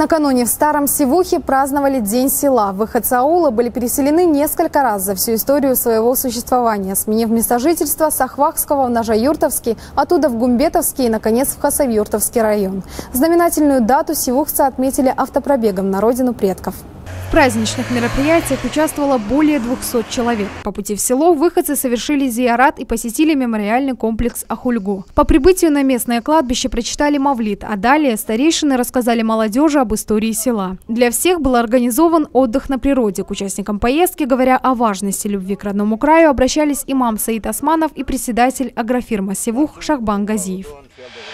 Накануне в Старом Сивухе праздновали День села. Выходцы аула были переселены несколько раз за всю историю своего существования, сменив место жительства с Ахвахского в Нажаюртовский, оттуда в Гумбетовский и, наконец, в Хасавюртовский район. Знаменательную дату сивухцы отметили автопробегом на родину предков. В праздничных мероприятиях участвовало более 200 человек. По пути в село выходцы совершили зиярат и посетили мемориальный комплекс Ахульгу. По прибытию на местное кладбище прочитали мавлид, а далее старейшины рассказали молодежи об истории села. Для всех был организован отдых на природе. К участникам поездки, говоря о важности любви к родному краю, обращались имам Саид Османов и председатель агрофирмы «Сивух» Шахбан Газиев.